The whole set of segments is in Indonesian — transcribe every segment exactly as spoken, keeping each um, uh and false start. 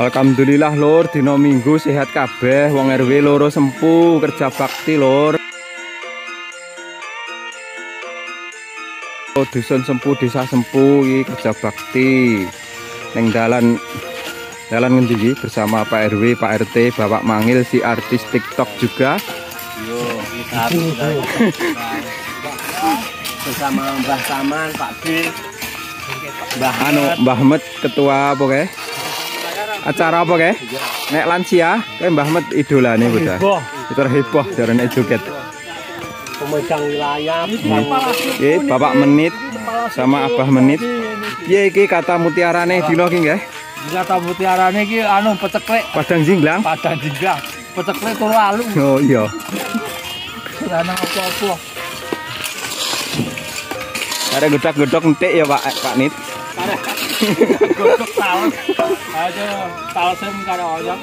Alhamdulillah lur, dino Minggu sehat kabeh, wong R W loro sempu kerja bakti lur. Dusun sempu, desa sempu iki kerja bakti. Neng dalan dalan ngendi iki bersama Pak R W, Pak R T, Bapak Mangil si artis TikTok juga. Yo, bersama Mbah Saman, Pak B, Mbah Anu, Mbah Met ketua apa kae? Acara apa kae? Nek lansia, kae Mbah Met idolane bocah. Itu heboh jarane joget. pemegang wilayah. Oke, Bapak Menit sama Abah Menit. Piye iki kata mutiarane dina iki nggih? Kata mutiarane iki anu peceklek. Padang jinglang. Padang jinglang. Peceklek turu alu. Oh iya. Ora ana apa-apa. Ada gedok-gedok entik ya Pak Pak Nit. Godok tawas. Ayo tawasem karo oyong.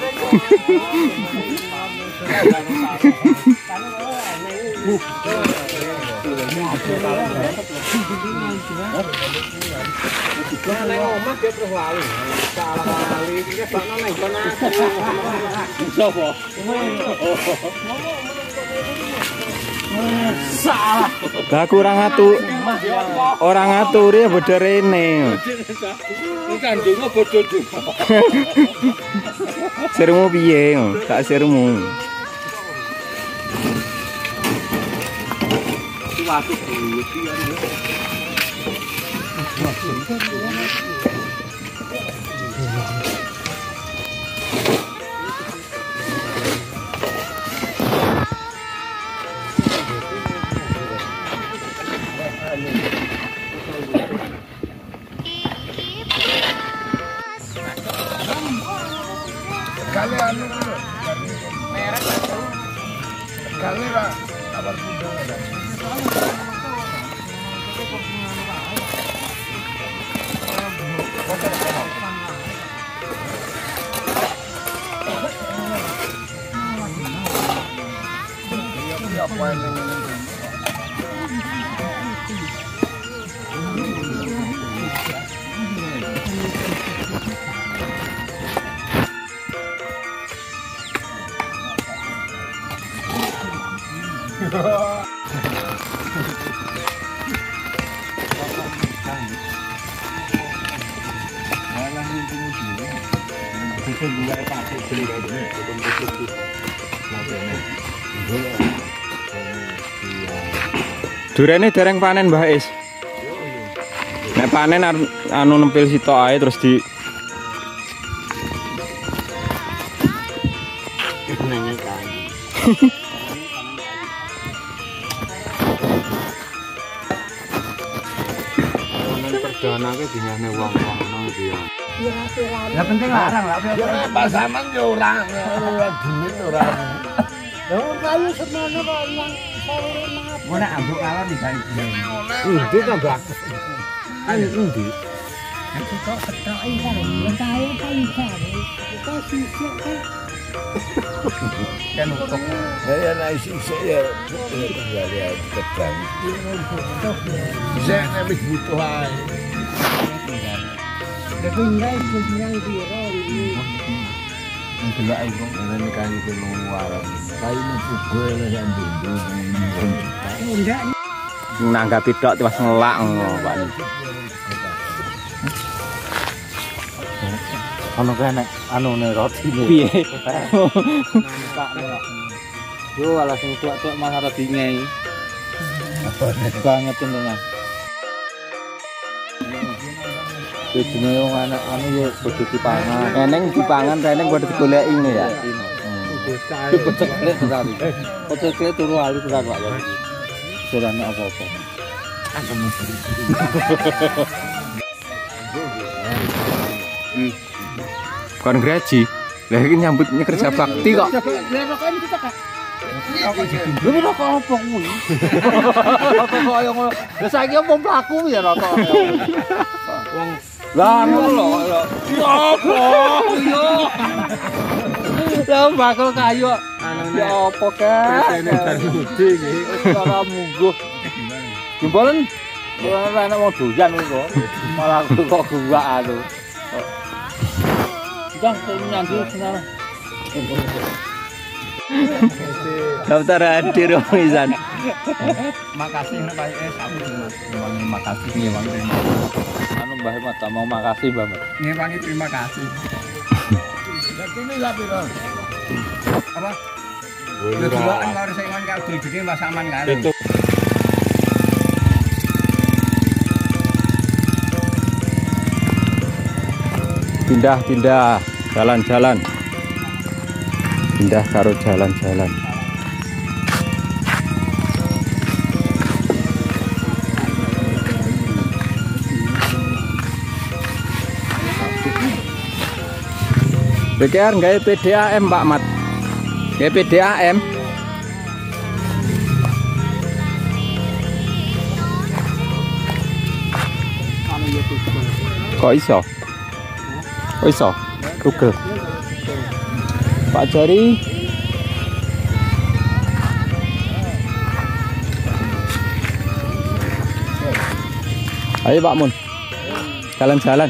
Salah. Lah kurang atu. Orang ngaturi bodho rene. Bukan dungo bodho dungo. Sirmu piye? Tak sirmu. Waduh, piye. Kali anu merek kali lah kabar muda Durene dereng panen Mbah Is. Nek panen anu nempel sitok ae terus di perdana ke dingane wong-wong nang ndi ya. Ya penting larang lah. ya Pak Saman yo ora ora duit ora. Lho kayu semono kok nang sore nang. Mau nak ambuk kalah di baik. Endi to, Mbak? Ayo endi? Aku kok ketok iki kan. Lah kayu kan iso. Kok sisik kan. Kan untuk Ya ya nek isih ya kembali ya pedang. Bisa nek wis butuh ae. Tapi enggak kunyang piro iki. Delok aku ngene kayu ku luwaran. Kayu mugo lho sak ndundu. Enggak Nanggapi tok terus ngelak ngono Pak Nit. ono kene anu ne roti ne. Piye? Yo ala sing tuak-tuak malah roti ngei. Banget tenan. Bejone wong anak anu yo kudu dipangan. Eneng dipangan reneng kudu digoleki ngene ya. Peceklek tadi. Peceklek turu alu tenan Pak ya. Surane apa-apa. Kon graji. Lah iki nyambutnya kerja bakti kok. Lha rokok apa kuwi? Rokok kaya ngono. Lah saiki opo mlaku ya rokok. Wong lah ngono lho. Ya apa yo. Lah bakal kayu. Ya apa kae? Gede iki. Ora mungguh. Jembolen ora enak mau doyan kok. Malah kok gua anu. Dah, nyandi sekarang. Daftar hadir Om Izan. Makasih nek Pak eh sampun makasih ngewangi. Anu Mbah Mata mau makasih Mbah. Ngewangi terima kasih. Dadi ini lah piro? Apa? Yo deloken karo sing ngon karo dene Mas Aman kan. Pindah, pindah, jalan-jalan. Pindah karo jalan-jalan. Pikir nggak P D A M Pak Mat? Nggak P D A M? Kok iso? Kok iso? Google. Pak Jari. Ayo Pak Mun. Jalan-jalan.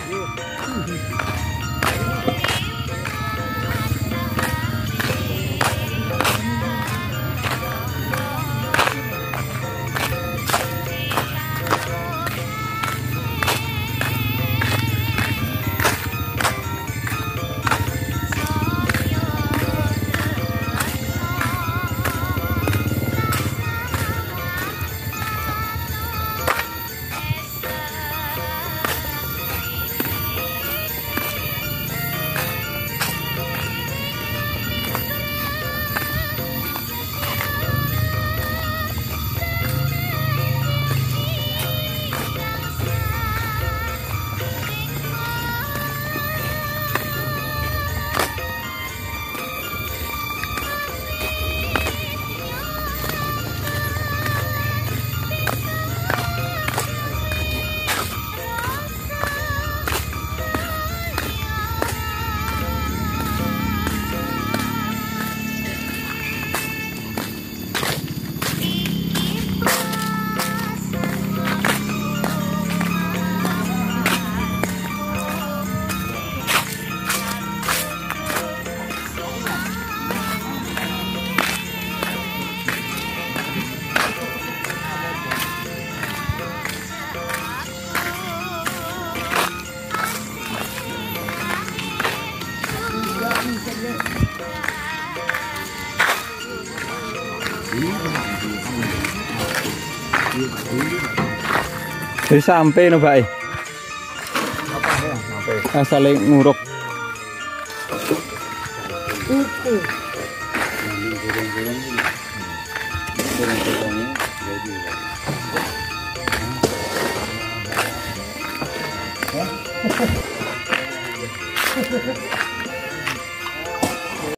Jadi sampai no Pak. Asal nguruk. Hah?